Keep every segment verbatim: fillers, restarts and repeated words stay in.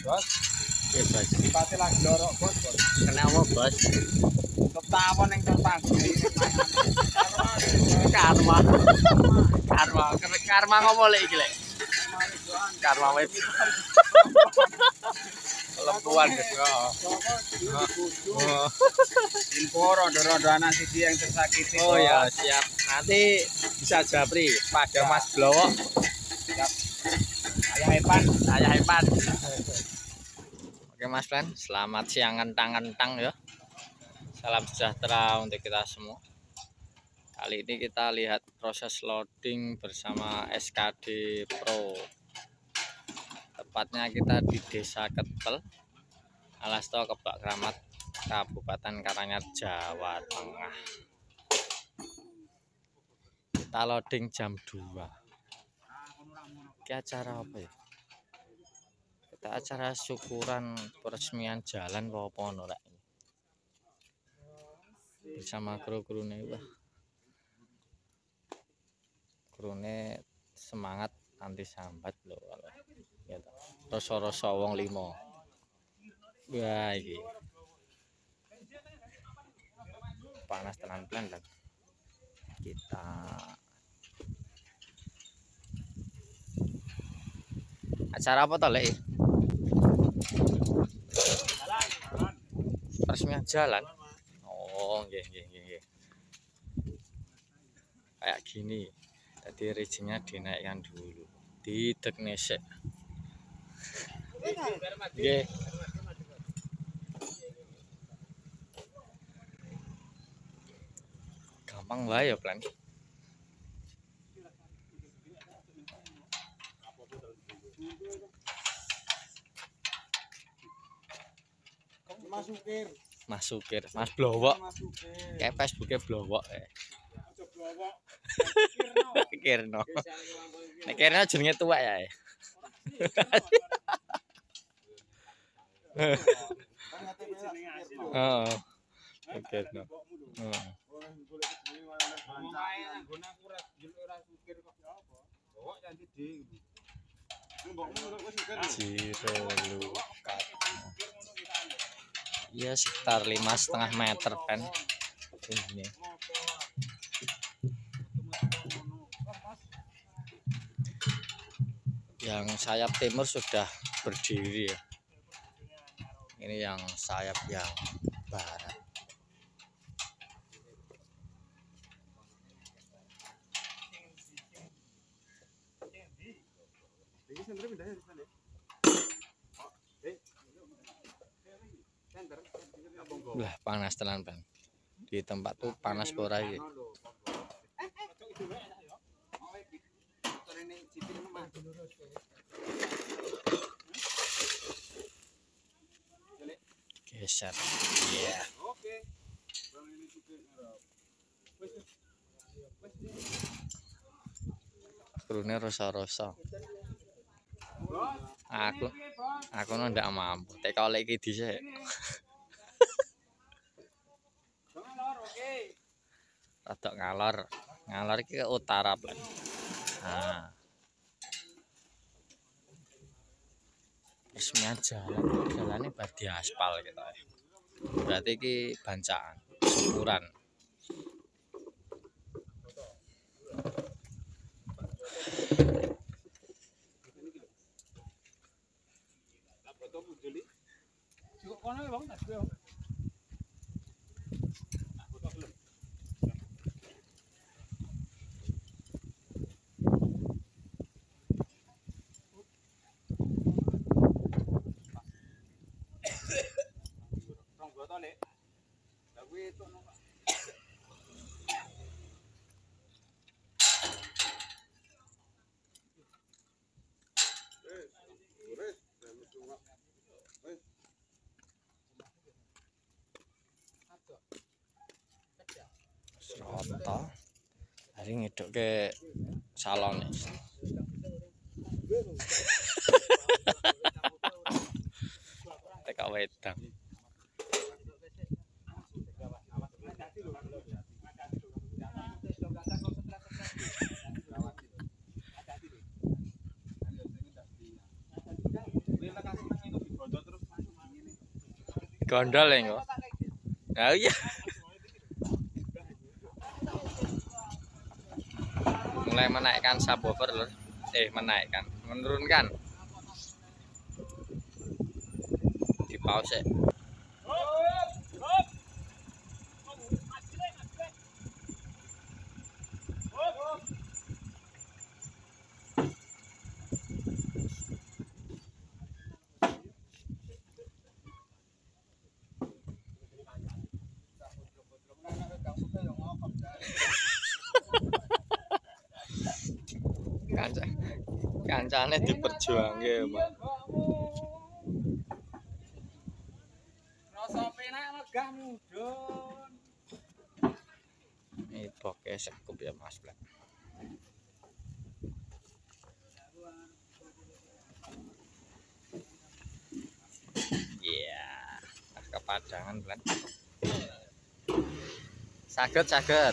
Bos. Oke, Bos. Pati lagi lorok, Bos, Bos. Kenapa, Bos? Ketawon ning tempat Karma. Karma, karma ngopo lek iki lek? Karma web. Lempuan Bos. Oh. info rodo-rodo anak siji yang tersakiti. Oh ya, siap. Nanti bisa japri pada Mas Blowo. Siap. Ayah Evan, Saya Evan. Oke Mas Fran, selamat siang kentang-kentang ya. Salam sejahtera untuk kita semua. Kali ini kita lihat proses loading bersama S K D Pro. Tepatnya kita di Desa Ketel, Alasto, Kebak Kramat, Kabupaten Karanganyar, Jawa Tengah. Kita loading jam dua. Ini acara apa ya? Kita acara syukuran peresmian jalan apa ono rek. Bersama kru-krune wah. Krune semangat anti sambat lho kalau. Ya ta. Rasa-rasa wong limo. Wah iki. Panas tenan plan kan. Kita acara apa toh lek? Peresmian jalan. Oh, nggih nggih nggih. Kayak gini. Tadi rejinya dinaikkan dulu. Didek nesek. Nggih. Gampang wae ya, Plan. Mas Sukir. Mas Sukir, Mas Blowo. Kayak Facebooknya Blowo eh. Kirno. Nek Kirno jenenge tuwek ya. Heeh. Kirno. Heeh. Jiro lukat. Ya sekitar lima setengah meter kan ini. Yang sayap timur sudah berdiri ya. Ini yang sayap yang barat. Wah, panas tenan, Bang. Di tempat tuh panas ora iki. Geser. Iya. Krune rosa-rosa. Aku aku ndak mampu. Tek oleh iki dhisik. Rodok ngalor. Ngalor iki ke utara, Plan. Nah. Resmian jalan, jalannya badi aspal gitu ya. Berarti iki bancaan, syukuran. Soto hari ngiduk ke salon teka wedang Gondol ya kok. Nah iya. Mulai menaikkan subwoofer lur. Eh menaikkan, menurunkan. Di pause. Kanca kancane diperjuangke, Pak. Rasa penak megah mudun. Ini boke sekup ya Mas Blak. Iya, yeah. Kepadangan Blak. Saged saged.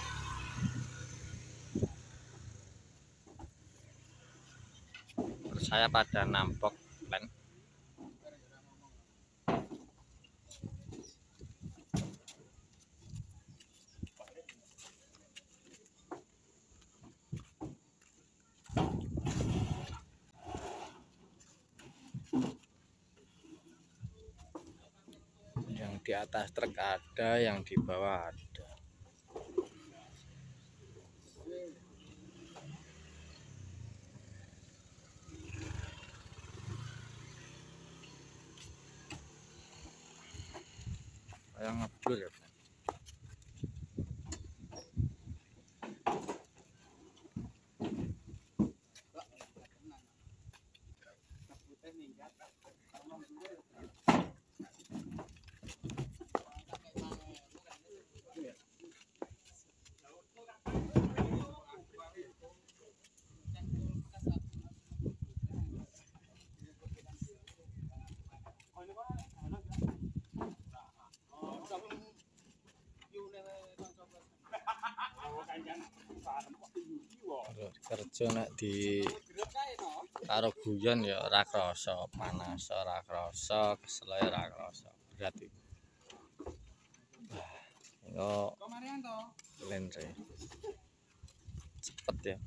Saya pada nampok Blak. Yang di atas truk ada, yang di bawah ada. Kayak ngeblur ya. Kerja nek di karo guyon ya ora krasa, panas ora krasa, kesel ora krasa. Berat iki. Wah, engko lenre. Cepet ya.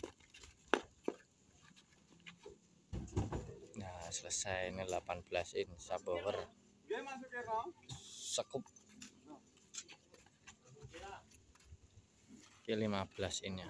Nah, selesai ini delapan belas in subwoofer. Sekup. Oke, lima belas in ya.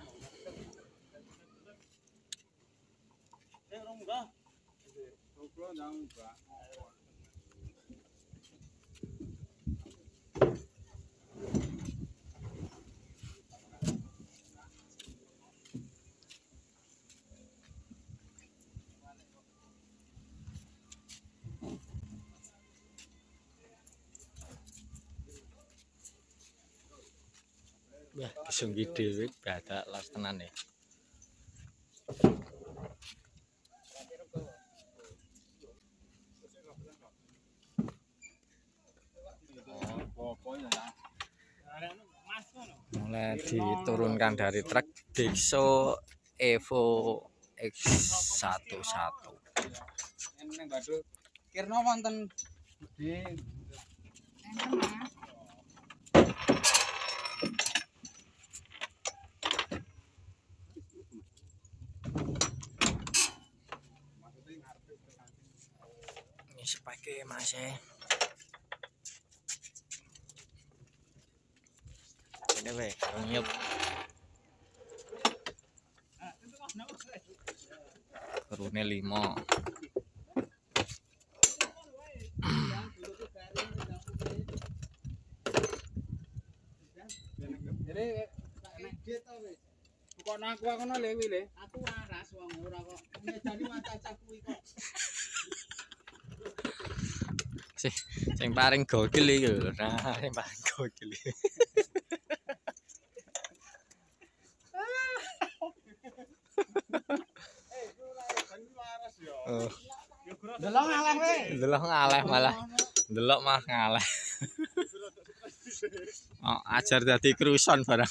Wah, disunggi dhewe badak las tenan ya. Mulai diturunkan dari truk Dexo Evo X eleven. Ning Badut kirna wonten gede. Ini sepake Mas e. Ini weh, nyup. Kerune lima. Jadi nek dia to wis. Kok aku ngono lewi le. Aku waras wong ora kok ngejani wancah kuwi kok. Sing sing paling gokil iki lho. Nah, sing paling gokil. Oh. Delok ngaleh we. Delok ngaleh malah. Delok mah ngaleh. Oh, ajar dadi kruson barang.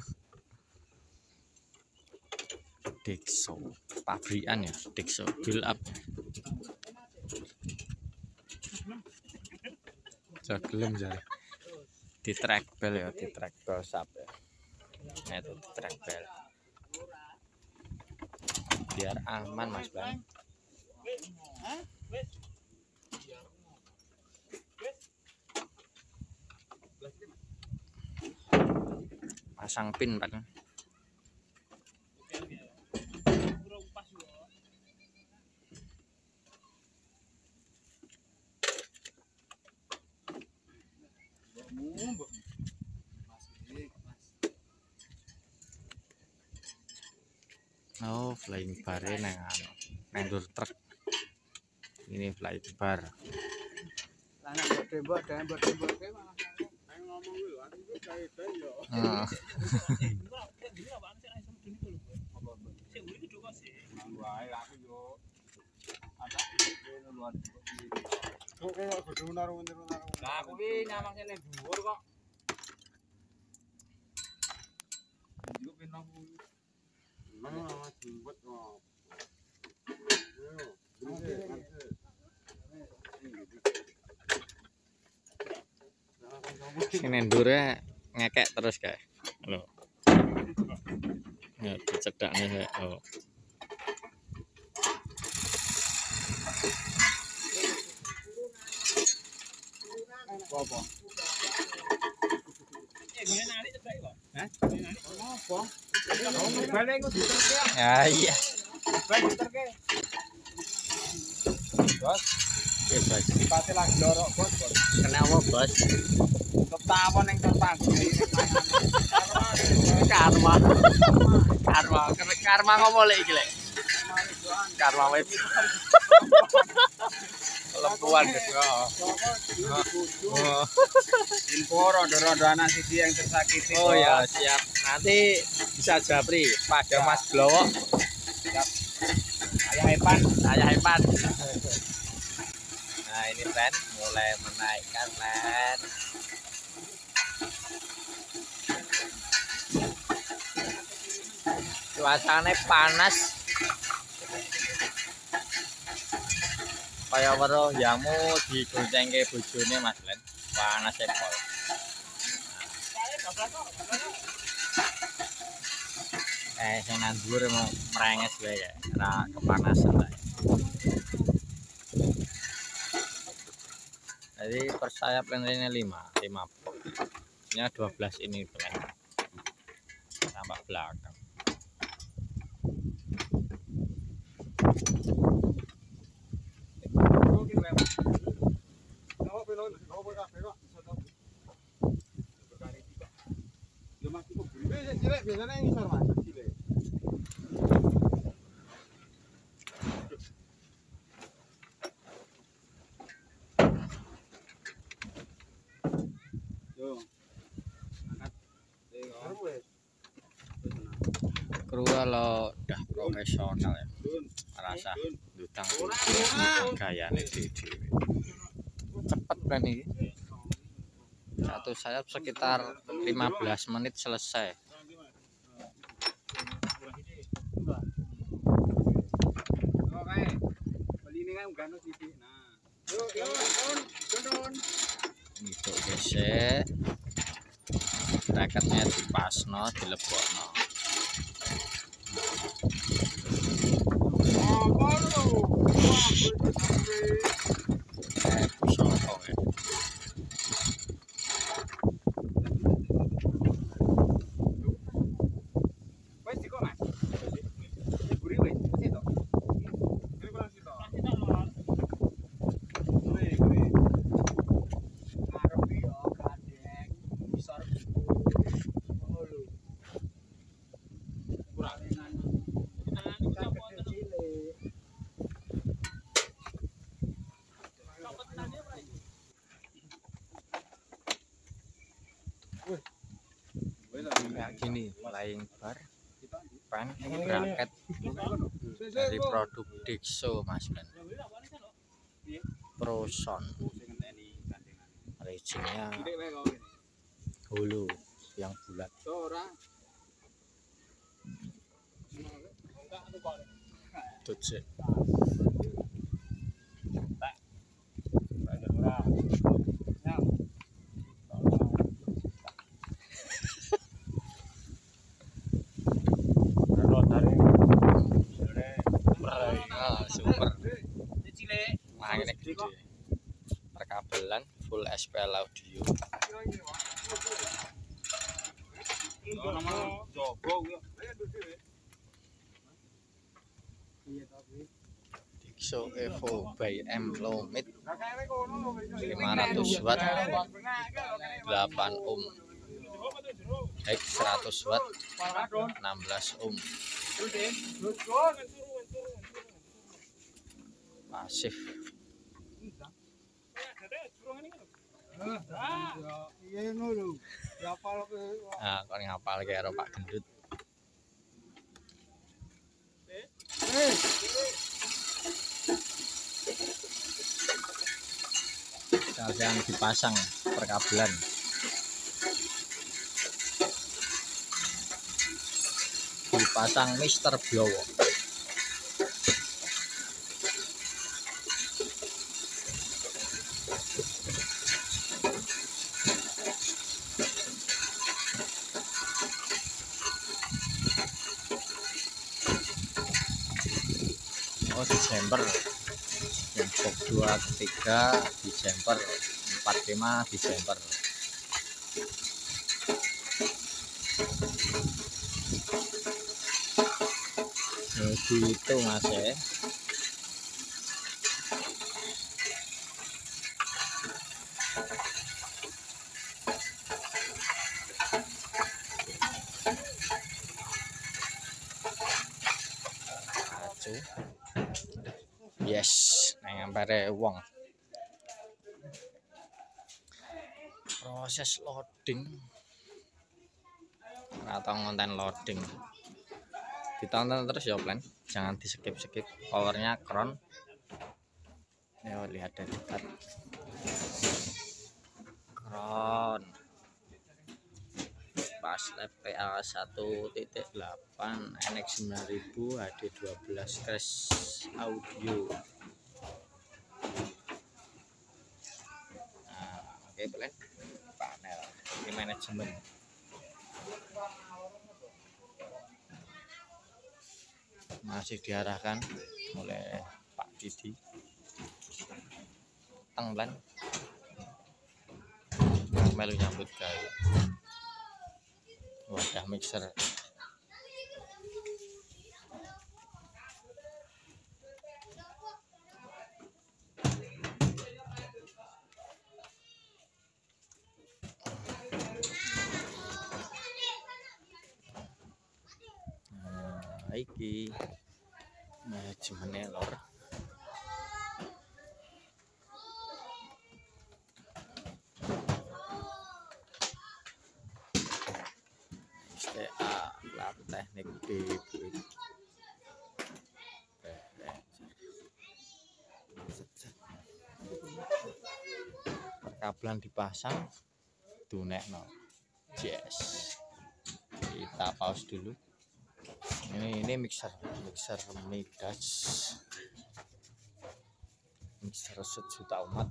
Dexo, pabrikan ya, Dexo build up. Aja gelem jare. Di track bell ya, di track bell sap ya. Nah itu di track bell. Biar aman Mas Bang. Pasang pin Pak. Oh, flying bar nang anu, nang dur truk. Ini flying bar. Anak buat tembok, dan buat tembok ke malah ngomong lu, aku tuh kayak yo. Heeh. Lah aku ki nyamang kene dhuwur kok. Yo pinang kuwi. Nang mas jembut kok. Sini ndure ngekek terus kayak. Lho. Ya dicedakne kayak. Oh. Apa? Eh, boleh narik cedek kok. Hah? Apa? Balik iku diterke. Ya iya. Balik diterke. Bos, Oke, Bos. pati lagi lorok, Bos, Bos. Kenapa, Bos? Ketawon ning tetangga. Karma. Karma, karma ngopo lek iki lek? Karma wis. Lempuan gitu. Oh. Info rondo-rondo anak siji yang tersakiti. Oh ya, siap. Nanti bisa japri pada Mas Blowo. Siap. Ayah Epan, Saya Epan. Nah, ini friend mulai menaikkan friend. Cuacanya panas. Kayak weruh jamu digoncengke bojone Mas Len. Panas e pol. Eh, sing nang dhuwur mau merenges wae ya, ora kepanasan lah. Jadi per sayap lendirnya lima, lima pol. Ini dua belas ini plan. Tambah belakang. biasanya yang ngisor Mas, cilik. Yo. Angkat. Kru lo udah profesional ya. Rasa dutang gayane dhewe. Cepet kan ini. Satu sayap sekitar lima belas menit selesai. Ini tuh gesek. Bracketnya dipasno, dilebokno. Eh, sokong ya. Kayak gini, flying bar, pan, ini bracket dari produk Dixo Mas Ben. Proson, resinnya hulu yang bulat. Tujuh. full S P L audio. Dixo Evo by M Lomit lima ratus watt delapan ohm, Hex seratus watt enam belas ohm, pasif. Nah, kon ngapal karo Pak Gendut. Sekalian dipasang perkabelan. Dipasang Mister Blowo. Oh, Desember untuk dua ketiga Desember empat lima Desember. Begitu Mas ya. Yes, nang ampere wong. Proses loading atau konten loading. Ditonton terus ya plan, jangan di skip-skip. Powernya kron. Yo lihat dari dekat. Kron. Pas lab P A satu titik delapan N X sembilan ribu H D dua belas crash audio. Nah, oke plan. Panel ini manajemen. Masih diarahkan oleh Pak Didi. Tenglan melu nyambut gawe. Wadah mixer. Nah, iki manajemen lor. S T A lab teknik B perkabelan dipasang dunekno. Yes, kita pause dulu. Ini ini mixer mixer Midas, mixer sejuta umat.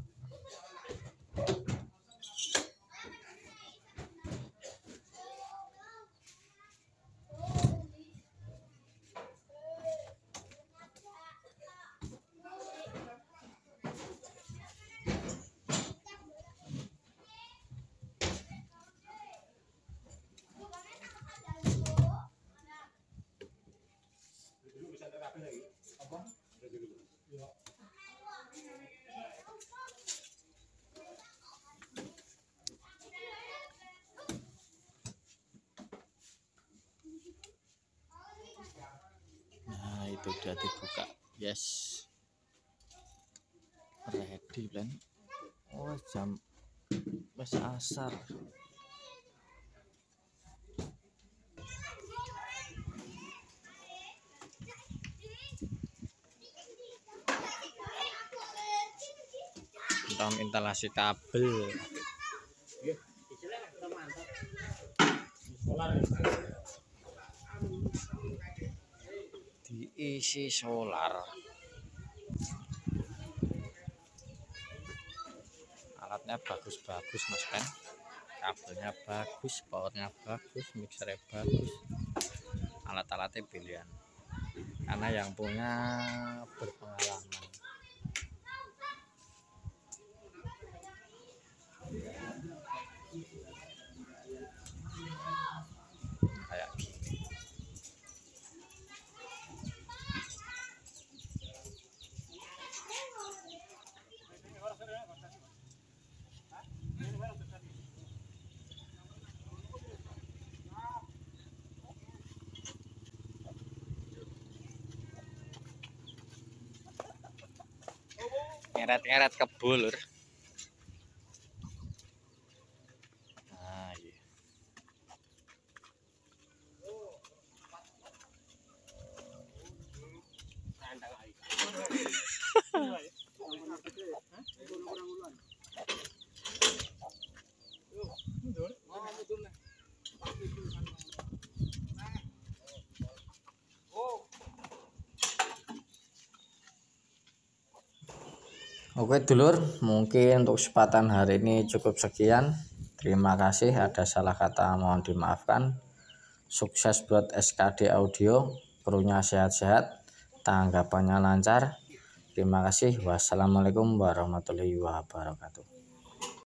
Nah, itu udah dibuka. Yes, ready plan. Oh, jam wes asar. Kita instalasi kabel. Diisi solar. Alatnya bagus-bagus Mas Pen. Kabelnya bagus, powernya bagus, mixernya bagus. Alat-alatnya pilihan. Karena yang punya berpengalaman. Ngeret-ngeret kebo lur. Nah, iya. Oke dulur, mungkin untuk kesempatan hari ini cukup sekian. Terima kasih, ada salah kata mohon dimaafkan. Sukses buat S K D Audio, krunya sehat-sehat, tanggapannya lancar. Terima kasih. Wassalamualaikum warahmatullahi wabarakatuh.